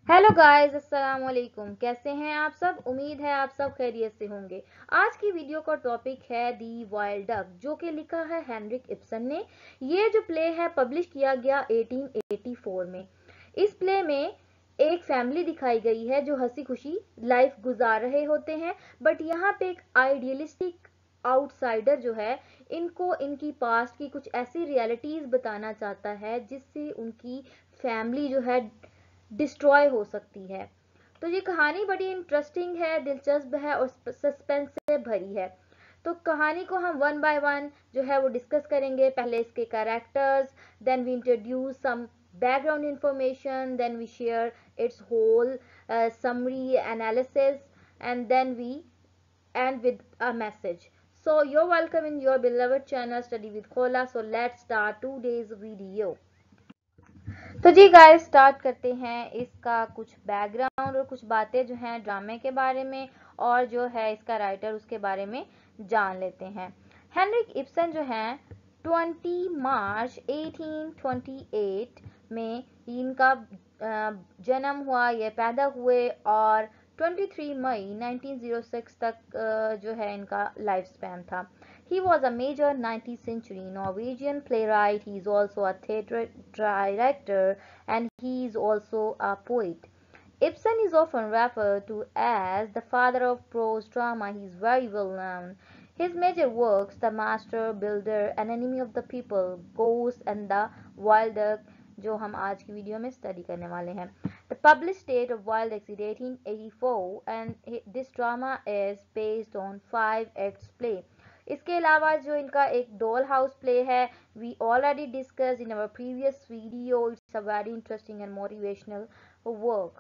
Hello guys, अस्सलाम वालेकुम। कैसे हैं आप सब? उम्मीद है आप सब खैरियत से होंगे। आज की वीडियो का टॉपिक है दी वाइल्ड डक, जो कि लिखा है हेनरिक इब्सन ने। ये जो प्ले है पब्लिश किया गया 1884 में। इस प्ले में एक फैमिली दिखाई गई है जो हंसी खुशी लाइफ गुजार रहे होते हैं, बट यहाँ पे एक आइडियलिस्टिक आउटसाइडर जो है इनको इनकी पास्ट की कुछ ऐसी रियलिटीज बताना चाहता है जिससे उनकी फैमिली जो है डिस्ट्रॉय हो सकती है। तो ये कहानी बड़ी इंटरेस्टिंग है, दिलचस्प है और सस्पेंस से भरी है। तो कहानी को हम वन बाय वन जो है वो डिस्कस करेंगे। पहले इसके characters, then we introduce some background information, then we share its whole summary analysis, and then we end with a message. So you're welcome in your beloved channel Study with Khola. So let's start today's video. तो जी guys, start करते हैं इसका कुछ background और कुछ बातें जो हैं ड्रामे के बारे में, और जो है इसका राइटर उसके बारे में जान लेते हैं। हेनरिक इब्सन जो हैं 20 मार्च 1828 में इनका जन्म हुआ, ये पैदा हुए, और 23 मई 1906 तक जो है इनका लाइफ स्पैन था। He was a major 19th century Norwegian playwright. He is also a theatre director, and he is also a poet. Ibsen is often referred to as the father of prose drama. He is very well known. His major works, The Master Builder, An Enemy of the People, Ghost, and The Wild Duck, जो हम आज की video में study करने वाले हैं. The published date of Wild Duck is 1884, and this drama is based on 5 acts play. इसके अलावा जो इनका एक डॉल हाउस प्ले है, we already discuss in our previous video. Its a very interesting and motivational work.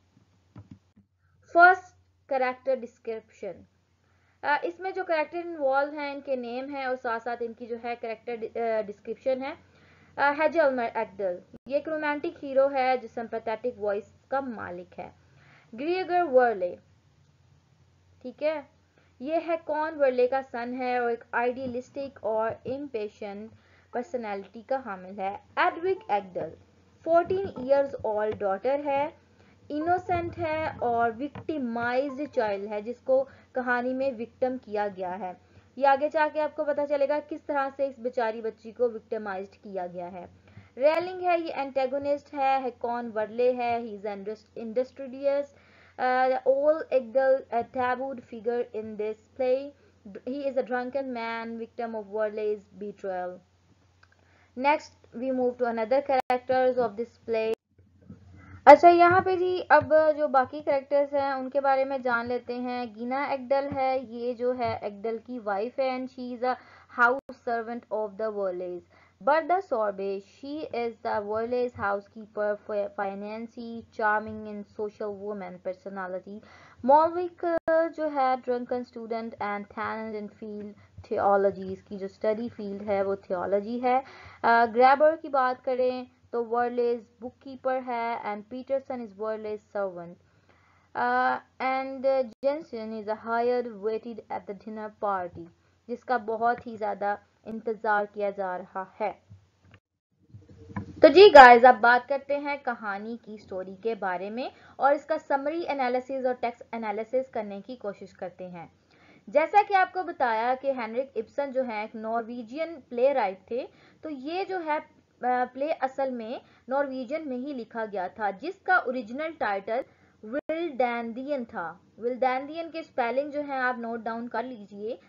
First, character description. इसमें जो character involve हैं इनके नेम हैं और साथ साथ इनकी जो है कैरेक्टर डिस्क्रिप्शन है. हेजल एक्डल, ये एक रोमांटिक हीरो है जो सिंपैथेटिक वॉइस का मालिक है. ग्रेगर वर्ले, ठीक है, ये है कॉन वर्ले का सन है और एक आइडियलिस्टिक और इम्पेशेंट पर्सनैलिटी का हामिल है. Hedvig Ekdal 14 years old daughter है, इनोसेंट है और विक्टिमाइज्ड चाइल्ड है, जिसको कहानी में विक्टिम किया गया है. ये आगे जाके आपको पता चलेगा किस तरह से इस बेचारी बच्ची को विक्टिमाइज्ड किया गया है. रेलिंग है, ये एंटेगोनिस्ट है कॉन वर्ले है. He is industrious, all Egdal, a tabooed figure in this play. He is a drunken man, victim of Worley's betrayal. Next, we move to another characters of this play. अच्छा, यहाँ पे जी अब जो बाकी characters हैं उनके बारे में जान लेते हैं. गीना एक्डल है, ये जो है एक्डल की वाइफ है, and she is a house servant of the Werles. Bertha Sorbe, she is the Worley's housekeeper, financey, charming and social woman personality. Molvik जो है drunken student and talent in field theology, इसकी जो study field है वो theology है. Grabber की बात करें तो वर्लेज बुककीपर है, and Pettersen is Werle's servant, and Jensen is a hired waited at the dinner party, जिसका बहुत ही ज़्यादा इंतज़ार किया जा रहा है. तो जी गाइस, अब बात करते हैं कहानी की स्टोरी के बारे में और इसका समरी एनालिसिस और टेक्स्ट एनालिसिस करने की कोशिश करते हैं. जैसा कि आपको बताया कि हेनरिक इब्सन जो है एक नॉर्वेजियन प्ले राइट थे, तो ये जो है प्ले असल में नॉर्वेजियन में ही लिखा गया था, जिसका ओरिजिनल टाइटल विल्डैंडियन था. विल्डैंडियन के स्पेलिंग जो है आप नोट डाउन कर लीजिए,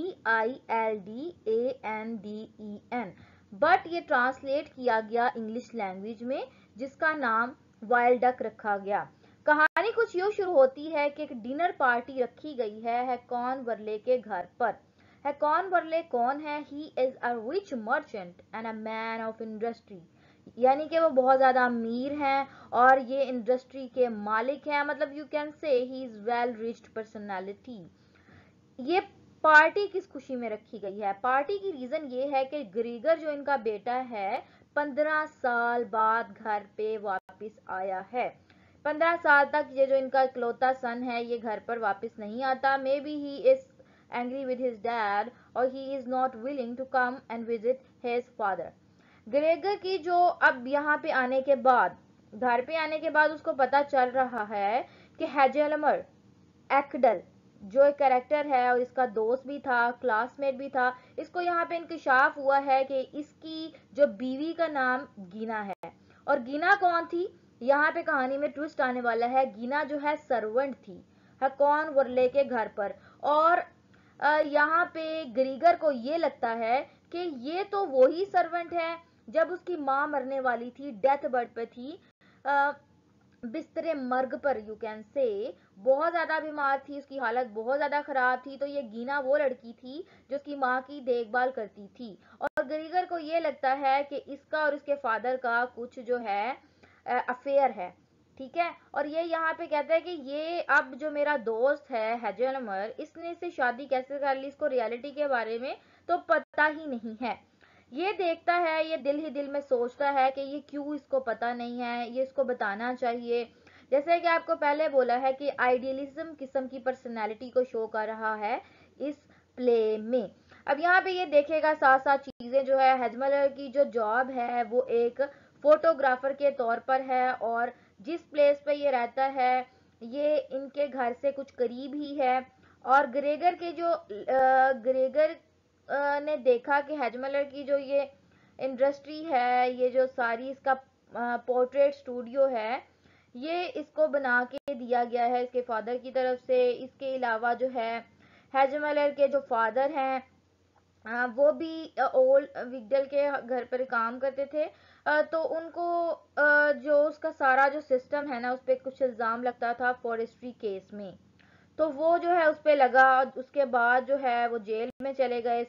VILDANDEN, बट ये ट्रांसलेट किया गया इंग्लिश लैंग्वेज में, जिसका नाम वाइल्ड डक रखा गया. कहानी कुछ यूं शुरू होती है कि एक डिनर पार्टी रखी गई है हैकॉन वर्ले के घर पर. हैकॉन वर्ले कौन है? He is a rich merchant and a man of industry, यानी कि वो बहुत ज़्यादा अमीर हैं और ये इंडस्ट्री के मालिक हैं. मतलब you can say he is well riched personality. ये पार्टी किस खुशी में रखी गई है? पार्टी की रीज़न ये है कि ग्रीगर जो इनका बेटा है 15 साल बाद घर पे वापस आया है. 15 साल तक ये जो इनका इकलौता सन है ये घर पर वापस नहीं आता. May be he is angry with his dad और he is not willing to come and visit his father. Gregers की जो अब यहाँ पे आने के बाद घर पे आने के बाद उसको पता चल रहा है कि हेजलमर एक्डल जो एक कैरेक्टर है और इसका दोस्त भी था, क्लासमेट भी था, इसको यहाँ पे इंकशाफ हुआ है कि इसकी जो बीवी का नाम गीना है। और गीना कौन थी, यहाँ पे कहानी में ट्विस्ट आने वाला है। गीना जो है सर्वेंट थी हकॉन वर्ले के घर पर। और यहाँ पे ग्रीगर को ये लगता है कि ये तो वही सर्वेंट है जब उसकी माँ मरने वाली थी, डेथ बेड पे थी, बिस्तरे मर्ग पर, यू कैन से, बहुत ज्यादा बीमार थी, उसकी हालत बहुत ज्यादा खराब थी। तो ये गीना वो लड़की थी जो उसकी माँ की देखभाल करती थी। और ग्रीगर को ये लगता है कि इसका और इसके फादर का कुछ जो है अफेयर है, ठीक है। और ये यहाँ पे कहता है कि ये अब जो मेरा दोस्त है हेजलमर, इसने इससे शादी कैसे कर ली, इसको रियलिटी के बारे में तो पता ही नहीं है। ये देखता है, ये दिल ही दिल में सोचता है कि ये क्यों इसको पता नहीं है, ये इसको बताना चाहिए। जैसे कि आपको पहले बोला है कि आइडियलिज्म किस्म की पर्सनैलिटी को शो कर रहा है इस प्ले में। अब यहाँ पे ये देखेगा साथ साथ चीजें जो है, हेजमलर की जो जॉब है वो एक फोटोग्राफर के तौर पर है, और जिस प्लेस पे ये रहता है ये इनके घर से कुछ करीब ही है। और ग्रेगर के जो ग्रेगर ने देखा कि हेजमलर की जो ये इंडस्ट्री है, ये जो सारी इसका पोर्ट्रेट स्टूडियो है, ये इसको बना के दिया गया है इसके फादर की तरफ से। इसके अलावा जो है हेजमलर के जो फादर हैं वो भी ओल्ड विगडल के घर पर काम करते थे। तो उनको जो उसका सारा जो सिस्टम है ना, उस पर कुछ इल्ज़ाम लगता था फॉरेस्ट्री केस में, तो वो जो है उस पे लगा। उसके बाद जो है वो जेल में चले गए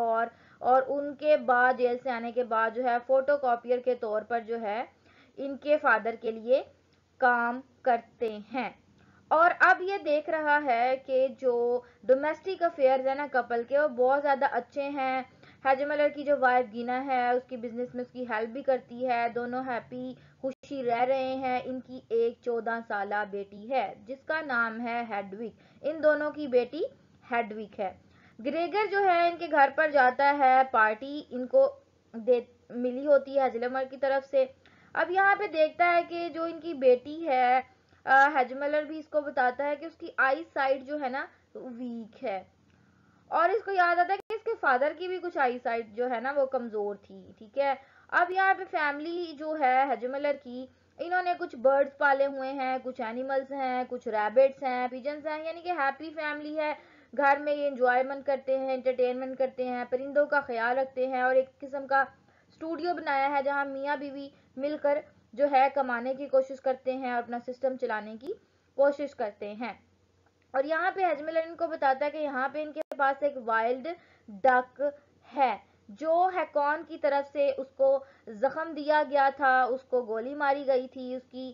और उनके बाद जेल से आने के बाद जो है फोटोकॉपियर के तौर पर जो है इनके फादर के लिए काम करते हैं। और अब ये देख रहा है कि जो डोमेस्टिक अफेयर्स है ना कपल के, वो बहुत ज़्यादा अच्छे हैं। हेजमलर की जो वाइफ गीना है उसकी बिजनेस में उसकी हेल्प भी करती है, दोनों हैप्पी खुशी रह रहे हैं। इनकी एक 14 साला बेटी है जिसका नाम है हेडविक, इन दोनों की बेटी हेडविक है। ग्रेगर जो है इनके घर पर जाता है, पार्टी इनको दे मिली होती है हेजलमर की तरफ से। अब यहाँ पे देखता है कि जो इनकी बेटी है, हेजमलर भी इसको बताता है कि उसकी आई साइट जो है ना वीक है। और इसको याद आता है कि इसके फादर की भी कुछ आई साइट जो है ना वो कमजोर थी, ठीक है। अब यहाँ पे फैमिली जो है हेजमलर की, इन्होंने कुछ बर्ड्स पाले हुए हैं, कुछ एनिमल्स हैं, कुछ रैबिट्स हैं, पिजन्स हैं, यानी कि हैप्पी फैमिली है। घर में ये इंजॉयमेंट करते हैं, एंटरटेनमेंट करते हैं, परिंदों का ख्याल रखते हैं, और एक किस्म का स्टूडियो बनाया है जहाँ मियाँ बीवी मिलकर जो है कमाने की कोशिश करते हैं और अपना सिस्टम चलाने की कोशिश करते हैं। और यहाँ पे हेजमलर इनको बताता है कि यहाँ पे इनके पास एक वाइल्ड डक है जो हैकॉन की तरफ से उसको जख्म दिया गया था, उसको गोली मारी गई थी उसकी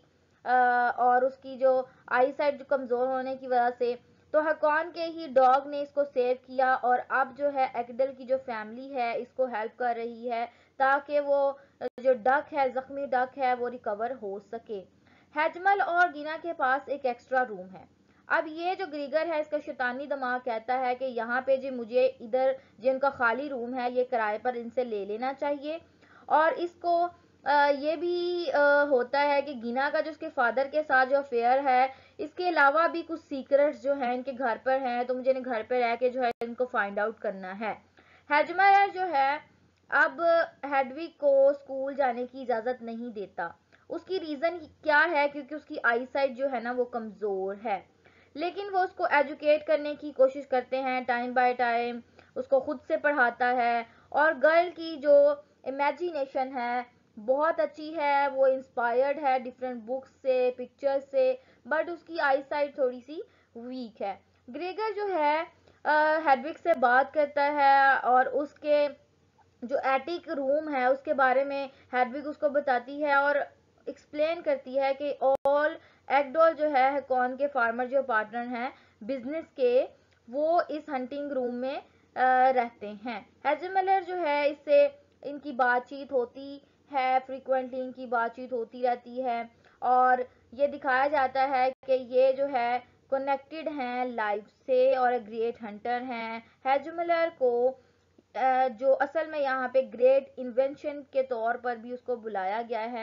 और उसकी जो आई साइट जो कमजोर होने की वजह से, तो हैकॉन के ही डॉग ने इसको सेव किया। और अब जो है एक्डल की जो फैमिली है इसको हेल्प कर रही है ताकि वो जो डक है, जख्मी डक है, वो रिकवर हो सके। हेजमल और गीना के पास एक एक्स्ट्रा रूम है। अब ये जो ग्रीगर है इसका शैतानी दिमाग कहता है कि यहाँ पे जी मुझे इधर जिनका खाली रूम है ये किराए पर इनसे ले लेना चाहिए। और इसको ये भी होता है कि गीना का जो उसके फादर के साथ जो अफेयर है, इसके अलावा भी कुछ सीक्रेट्स जो है इनके घर पर हैं, तो मुझे घर पर रह के जो है इनको फाइंड आउट करना है। हेजमल जो है अब हेडविग को स्कूल जाने की इजाजत नहीं देता। उसकी रीजन क्या है, क्योंकि उसकी आई साइट जो है ना वो कमजोर है। लेकिन वो उसको एजुकेट करने की कोशिश करते हैं, टाइम बाय टाइम उसको खुद से पढ़ाता है। और गर्ल की जो इमेजिनेशन है बहुत अच्छी है, वो इंस्पायर्ड है डिफरेंट बुक्स से, पिक्चर्स से, बट उसकी आई साइट थोड़ी सी वीक है। ग्रेगर जो है हेडविग से बात करता है और उसके जो एटिक रूम है उसके बारे में हेडविग उसको बताती है और एक्सप्लेन करती है कि ऑल एक्डोल जो है कौन के फार्मर जो पार्टनर हैं बिजनेस के, वो इस हंटिंग रूम में रहते हैं। हेजमलर जो है इससे इनकी बातचीत होती है, फ्रीक्वेंटली इनकी बातचीत होती रहती है। और ये दिखाया जाता है कि ये जो है कनेक्टेड हैं लाइफ से और ग्रेट हंटर हैं। हेजमलर को जो असल में यहाँ पे ग्रेट इन्वेंशन के तौर पर भी उसको बुलाया गया है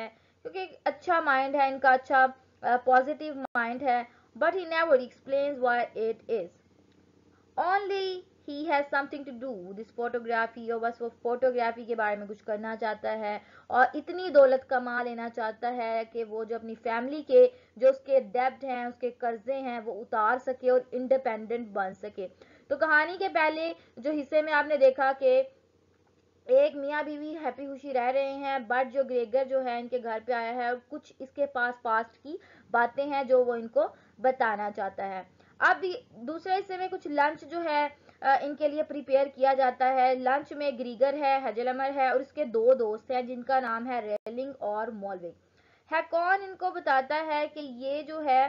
क्योंकि एक अच्छा माइंड है इनका, अच्छा पॉजिटिव माइंड है, but he never explains why it is, only he has something to do this photography, और बस वो फोटोग्राफी के बारे में कुछ करना चाहता है और इतनी दौलत कमा लेना चाहता है कि वो जो अपनी फैमिली के जो उसके डेब्ट हैं, उसके कर्जे हैं, वो उतार सके और इंडिपेंडेंट बन सके। तो कहानी के पहले जो हिस्से में आपने देखा कि एक मियाँ बीवी हैप्पी खुशी रह रहे हैं, बट जो ग्रेगर जो है इनके घर पे आया है और कुछ इसके पास पास्ट की बातें हैं जो वो इनको बताना चाहता है। अब दूसरे हिस्से में कुछ लंच जो है इनके लिए प्रिपेयर किया जाता है। लंच में ग्रीगर है, हेजलमर है और इसके दो दोस्त हैं जिनका नाम है रेलिंग और मॉलविक। हैकॉन इनको बताता है कि ये जो है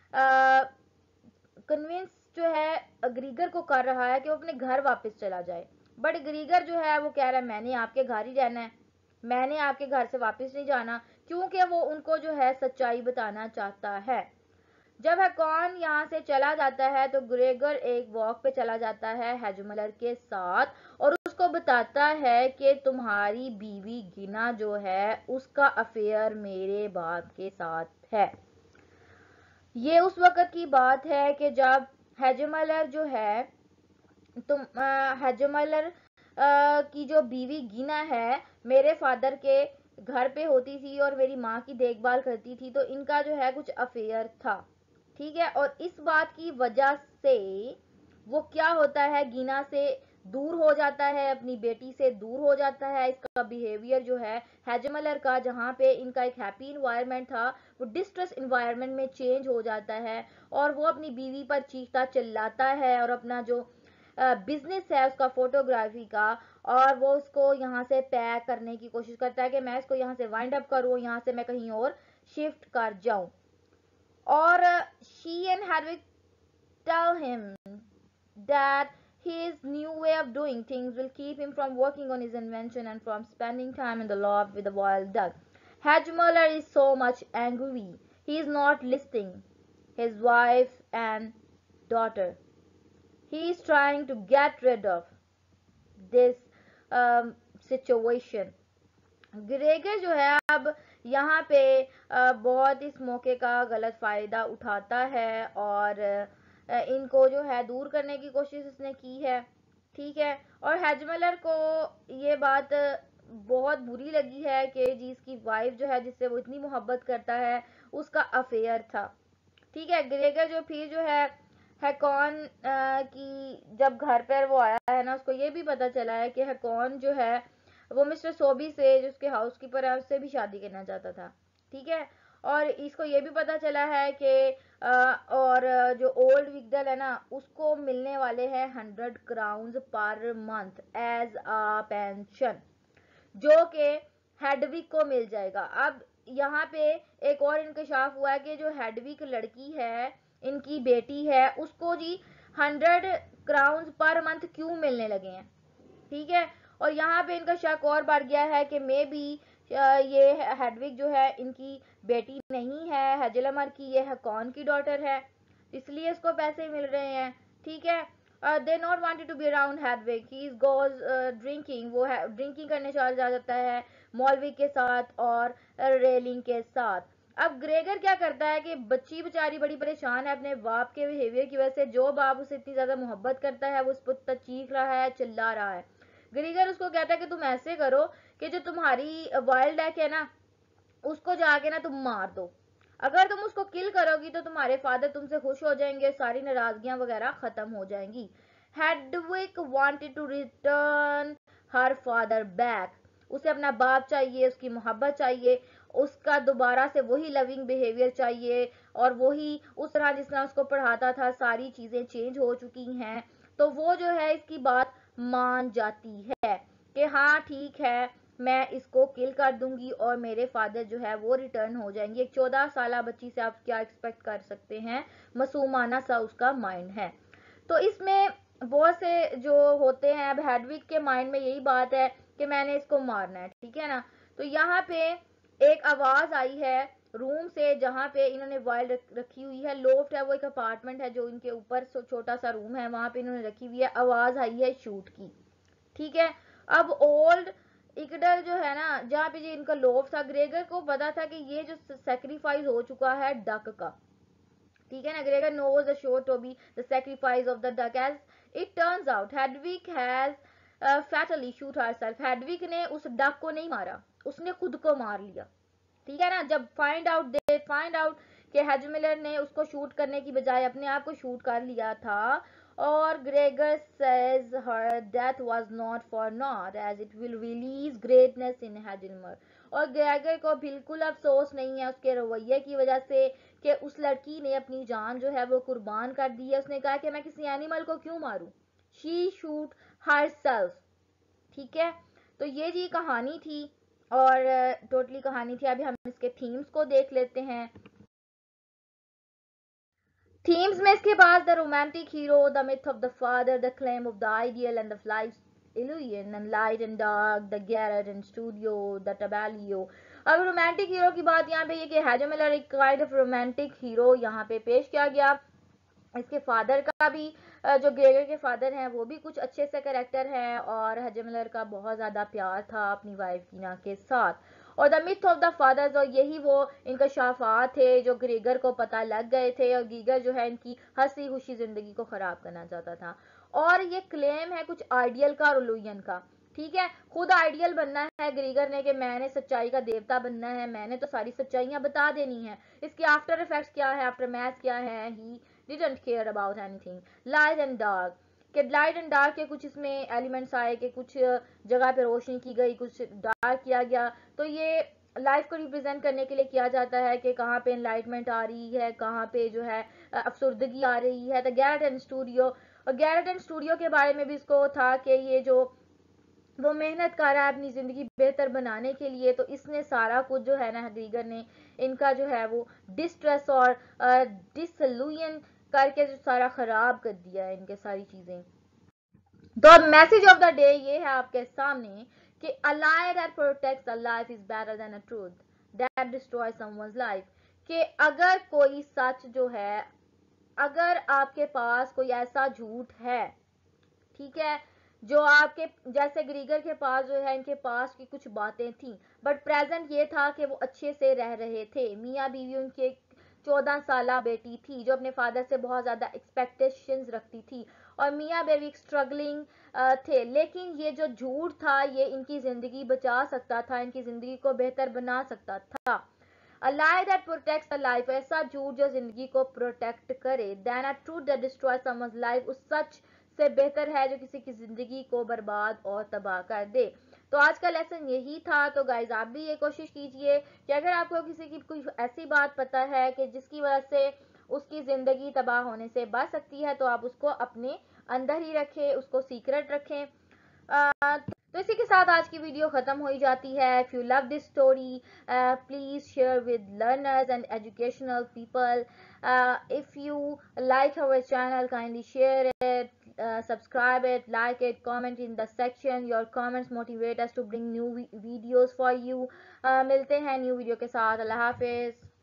कन्विंस जो है ग्रीगर को कर रहा है कि वो अपने घर वापस चला जाए, बट ग्रीगर जो है वो कह रहा है मैंने आपके घर ही रहना है, मैंने आपके घर से वापस नहीं जाना, क्योंकि वो उनको जो है सच्चाई बताना चाहता है। जब हैकॉन यहाँ से चला जाता है तो ग्रेगर एक वॉक पे चला जाता है हेजमलर के साथ और उसको बताता है कि तुम्हारी बीवी गिना जो है उसका अफेयर मेरे बाप के साथ है। ये उस वक्त की बात है कि जब हेजमलर जो है हेजमलर की जो बीवी गिना है मेरे फादर के घर पे होती थी और मेरी माँ की देखभाल करती थी, तो इनका जो है कुछ अफेयर था, ठीक है। और इस बात की वजह से वो क्या होता है, गीना से दूर हो जाता है, अपनी बेटी से दूर हो जाता है। इसका बिहेवियर जो है हेजमलर का, जहाँ पे इनका एक हैप्पी इन्वायरमेंट था, वो डिस्ट्रेस इन्वायरमेंट में चेंज हो जाता है और वो अपनी बीवी पर चीखता चिल्लाता है और अपना जो बिजनेस है उसका फोटोग्राफी का, और वो उसको यहाँ से पैक करने की कोशिश करता है कि मैं इसको यहाँ से वाइंड अप करूँ, यहाँ से मैं कहीं और शिफ्ट कर जाऊं। और she and Hedvig tell him that his new way of doing things will keep him from working on his invention and from spending time in the loft with the wild duck. Hedgemuller is so much angry. He is not listening. His wife and daughter. He is trying to get rid of this situation. Gregers जो है अब यहाँ पे बहुत इस मौके का गलत फायदा उठाता है और इनको जो है दूर करने की कोशिश उसने की है, ठीक है। और हेजमलर को ये बात बहुत बुरी लगी है कि जिसकी वाइफ जो है जिससे वो इतनी मोहब्बत करता है उसका अफेयर था, ठीक है। ग्रेगर जो फिर जो है कौन की जब घर पर वो आया है ना, उसको ये भी पता चला है कि हैकॉन जो है वो मिस्टर सोबी से जो उसके हाउसकीपर है उससे भी शादी करना चाहता था, ठीक है। और इसको ये भी पता चला है कि और जो ओल्ड विगडल है ना उसको मिलने वाले हैं 100 crowns per month as a pension, जो कि हेडविक को मिल जाएगा। अब यहाँ पे एक और इंकशाफ हुआ है कि जो हेडविक लड़की है इनकी बेटी है उसको जी 100 क्राउन्स पर मंथ क्यों मिलने लगे हैं, ठीक है। और यहाँ पे इनका शक और बढ़ गया है कि मे बी ये हेडविग जो है इनकी बेटी नहीं है हेजलमर की, ये हैकॉन की डॉटर है, इसलिए इसको पैसे मिल रहे हैं, ठीक है। They not wanted to be around Hedvig, he goes drinking, वो ड्रिंकिंग करने चला जाता है मॉलविक के साथ और रेलिंग के साथ। अब ग्रेगर क्या करता है कि बच्ची बेचारी बड़ी परेशान है अपने बाप के बिहेवियर की वजह से, जो बाप उसे इतनी ज्यादा मोहब्बत करता है वो उस पर चीख रहा है, चिल्ला रहा है। ग्रीगर उसको कहता है कि तुम ऐसे करो कि जो तुम्हारी वाइल्ड डक है ना उसको जाके ना तुम मार दो, अगर तुम उसको किल करोगी तो तुम्हारे फादर तुमसे खुश हो जाएंगे, सारी नाराजगियां वगैरह खत्म हो जाएंगी। Hedvig wanted to return her father back, उसे अपना बाप चाहिए, उसकी मोहब्बत चाहिए, उसका दोबारा से वही लविंग बिहेवियर चाहिए और वही उस तरह जिस तरह उसको पढ़ाता था, सारी चीजें चेंज हो चुकी हैं। तो वो जो है इसकी बात मान जाती है कि हाँ ठीक है मैं इसको किल कर दूंगी और मेरे फादर जो है वो रिटर्न हो जाएंगे। एक 14 साल बच्ची से आप क्या एक्सपेक्ट कर सकते हैं, मासूमाना सा उसका माइंड है। तो इसमें बहुत से जो होते हैं, अब हेडविक के माइंड में यही बात है कि मैंने इसको मारना है, ठीक है ना। तो यहाँ पे एक आवाज आई है रूम से जहाँ पे इन्होंने वाइल्ड रखी हुई है, लोफ्ट है वो एक अपार्टमेंट है जो इनके ऊपर छोटा सा रूम है, वहां पे इन्होंने रखी हुई है। आवाज आई है शूट की, ठीक है। अब ओल्ड इकडल जो है ना, जहाँ पे ये इनका लोभ था, ग्रेगर को पता था कि ये जो सेक्रीफाइस हो चुका है डक का, ठीक है ना, Gregers knows the shore to be the sacrifice of the duck as it turns out Hedvig has fatally shoot herself. Hedvig ने उस डक को नहीं मारा, उसने खुद को मार लिया, ठीक है ना। जब फाइंड आउट कि हेज मिलर ने उसको शूट करने की बजाय अपने आप को शूट कर लिया था, और Gregers says her death was not for not as it will release greatness in Hjalmar. और ग्रेगर को बिल्कुल अफसोस नहीं है उसके रवैये की वजह से कि उस लड़की ने अपनी जान जो है वो कुर्बान कर दी है। उसने कहा कि मैं किसी एनिमल को क्यों मारूं, शी शूट हर सेल्फ, ठीक है। तो ये जी कहानी थी, और टोटली कहानी थी। अभी हम इसके थीम्स को देख लेते हैं। थीम्स में इसके पास the romantic hero, the myth of the father, the claim of the ideal and the life illusion and light and dark, the garret and studio, the tabalio। अब रोमांटिक हीरो की बात यहाँ पे ये कि हेजल मिलर एक kind of romantic hero यहाँ पे पेश किया गया। इसके फादर का भी जो ग्रेगर के फादर हैं वो भी कुछ अच्छे से करेक्टर हैं, और हेजल मिलर का बहुत ज़्यादा प्यार था अपनी वाइफ कीना के साथ। और the myth of the fathers, और यही वो इंकशाफात थे जो ग्रेगर को पता लग गए थे, और ग्रेगर जो है इनकी हंसी खुशी जिंदगी को खराब करना चाहता था। और ये क्लेम है कुछ आइडियल का और लुयन का, ठीक है। खुद आइडियल बनना है ग्रीगर ने कि मैंने सच्चाई का देवता बनना है, मैंने तो सारी सच्चाइयां बता देनी है। इसके आफ्टर इफेक्ट्स क्या है, आफ्टर मैथ क्या है, he didn't care about anything. Light and dark, कि लाइट एंड डार्क के कुछ इसमें एलिमेंट्स आए कि कुछ जगह पे रोशनी की गई, कुछ डार्क किया गया। तो ये लाइफ को रिप्रेजेंट करने के लिए किया जाता है कि कहाँ पे एनलाइटमेंट आ रही है, कहाँ पे जो है अफसुर्दगी आ रही है। द गैरेट एंड स्टूडियो, और गैरेट एंड स्टूडियो के बारे में भी इसको था कि ये जो वो मेहनत कर रहा है अपनी ज़िंदगी बेहतर बनाने के लिए, तो इसने सारा कुछ जो है ना ग्रीगर ने इनका जो है वो डिस्ट्रेस और डिसल्यूजन करके जो सारा ख़राब कर दिया है इनके सारी चीज़ें। तो मैसेज ऑफ द डे ये है आपके सामने कि अ lie that protects a life is better than a truth that destroys someone's life। कि अगर कोई सच जो है, अगर आपके पास कोई ऐसा झूठ है, ठीक है, जो आपके जैसे ग्रीगर के पास जो है इनके पास की कुछ बातें थी, बट प्रेजेंट ये था कि वो अच्छे से रह रहे थे, मियाँ बीवी। उनकी एक 14 साल बेटी थी जो अपने फादर से बहुत ज़्यादा एक्सपेक्टेशंस रखती थी, और मियाँ बीवी स्ट्रगलिंग थे। लेकिन ये जो झूठ था ये इनकी ज़िंदगी बचा सकता था, इनकी ज़िंदगी को बेहतर बना सकता था। A lie that protects a life, ऐसा झूठ जो जिंदगी को प्रोटेक्ट करे, than a truth that destroys someone's life, उस सच से बेहतर है जो किसी की जिंदगी को बर्बाद और तबाह कर दे। तो आज का लेसन यही था। तो गाइज आप भी ये कोशिश कीजिए कि अगर आपको किसी की कोई ऐसी बात पता है कि जिसकी वजह से उसकी ज़िंदगी तबाह होने से बच सकती है, तो आप उसको अपने अंदर ही रखें, उसको सीक्रेट रखें। तो इसी के साथ आज की वीडियो ख़त्म हो जाती है। If you love this story please share with learners and educational people. If you like our channel, kindly share it, subscribe it, like it, comment in the section. Your comments motivate us to bring new videos for you. मिलते हैं new video के साथ। अल्लाह हाफिज़।